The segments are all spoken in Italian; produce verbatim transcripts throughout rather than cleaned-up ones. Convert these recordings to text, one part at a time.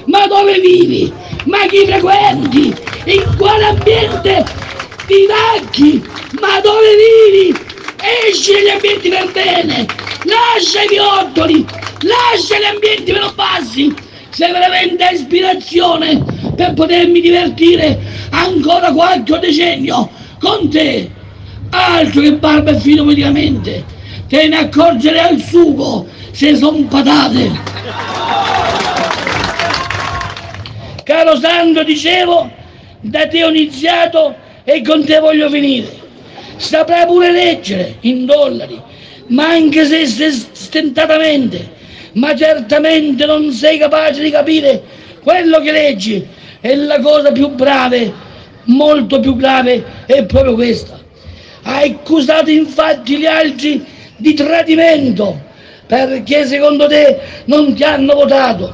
Ma dove vivi? Ma chi frequenti? In quale ambiente vivacchi? Ma dove vivi? Esci dagli ambienti per bene, lascia i viottoli, lascia gli ambienti meno bassi, se veramente hai ispirazione per potermi divertire ancora qualche decennio con te. Altro che barba e filo politicamente, te ne accorgerai al sugo se son patate. Caro Sandro, dicevo, da te ho iniziato e con te voglio finire. Saprai pure leggere in dollari, ma anche se stentatamente, ma certamente non sei capace di capire quello che leggi. E la cosa più grave, molto più grave, è proprio questa. Hai accusato infatti gli altri di tradimento, perché secondo te non ti hanno votato.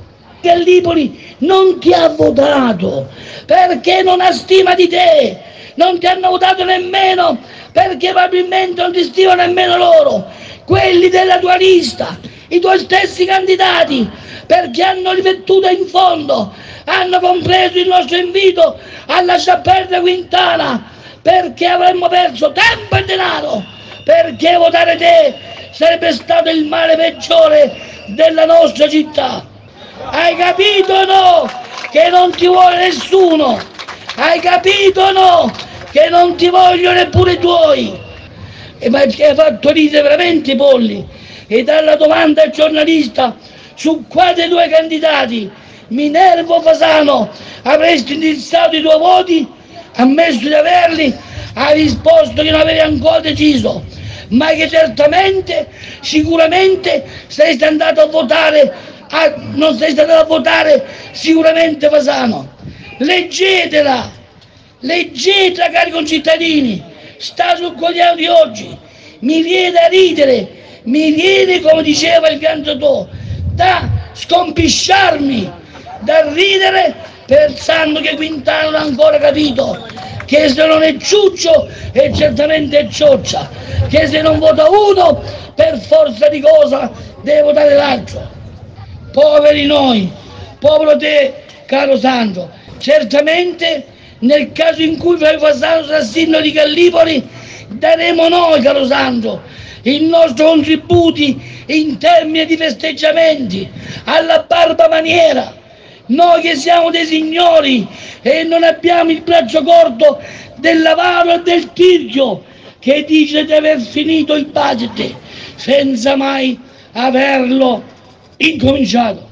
Gallipoli non ti ha votato perché non ha stima di te. Non ti hanno votato nemmeno perché probabilmente non ti stimano nemmeno loro, quelli della tua lista, i tuoi stessi candidati, perché hanno riflettuto in fondo, hanno compreso il nostro invito a lasciar perdere Quintana, perché avremmo perso tempo e denaro, perché votare te sarebbe stato il male peggiore della nostra città. Hai capito o no che non ti vuole nessuno? Hai capito o no che non ti vogliono neppure i tuoi? E ma ci hai fatto ridere veramente i polli. E dalla domanda al giornalista su quale dei due candidati, Minerva o Fasano, avresti indirizzato i tuoi voti, ammesso di averli, hai risposto che non avevi ancora deciso, ma che certamente, sicuramente sei andato a votare, a, non sei stato a votare sicuramente Fasano. Leggetela! Leggetela, cari concittadini, sta sul quotidiano di oggi, mi viene da ridere, mi viene, come diceva il cantautore, da scompisciarmi, da ridere, pensando che Quintana non ha ancora capito che se non è ciuccio è certamente cioccia, che se non vota uno per forza di cosa deve votare l'altro. Poveri noi, povero te, caro Sandro, certamente nel caso in cui Flavio Fasano sarà sindaco di Gallipoli, daremo noi, caro Sandro, il nostro contributo in termini di festeggiamenti, alla barba maniera. Noi che siamo dei signori e non abbiamo il braccio corto dell'avaro e del tirchio, che dice di aver finito il budget senza mai averlo incominciato.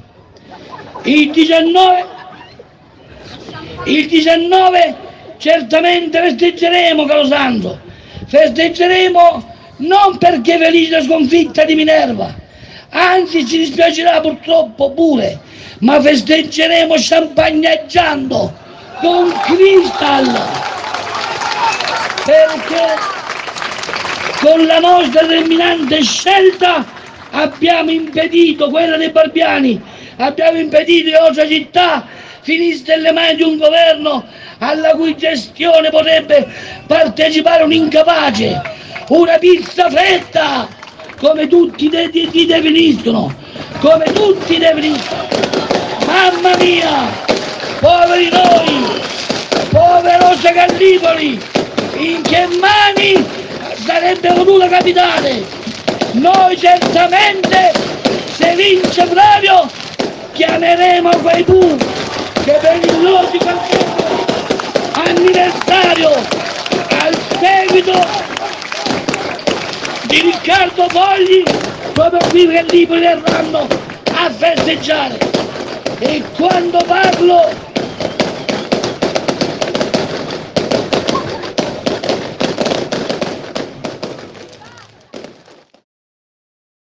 Il diciannove Il diciannove certamente festeggeremo, caro Sandro, festeggeremo non perché felice la sconfitta di Minerva, anzi ci dispiacerà purtroppo pure, ma festeggeremo champagneggiando con Cristal, perché con la nostra determinante scelta abbiamo impedito, quella dei Barbiani, abbiamo impedito che la nostra città finisse nelle mani di un governo alla cui gestione potrebbe partecipare un incapace, una pizza fredda, come tutti ti definiscono, come tutti definiscono. Mamma mia, poveri noi, poverosa Gallipoli, in che mani sarebbe potuta capitare? Noi certamente, se vince Flavio, chiameremo quei bu che per il loro anniversario, al seguito di Riccardo Fogli, proprio qui che Gallipoli verranno a festeggiare. E quando parlo